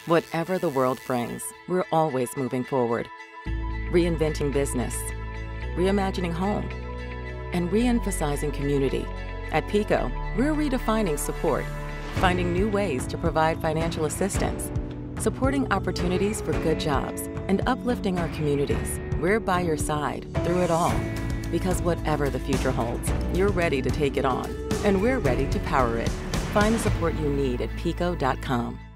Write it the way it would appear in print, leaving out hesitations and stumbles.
Whatever the world brings, we're always moving forward. Reinventing business, reimagining home, and re-emphasizing community. At PECO, we're redefining support, finding new ways to provide financial assistance, supporting opportunities for good jobs, and uplifting our communities. We're by your side through it all. Because whatever the future holds, you're ready to take it on, and we're ready to power it. Find the support you need at PECO.com.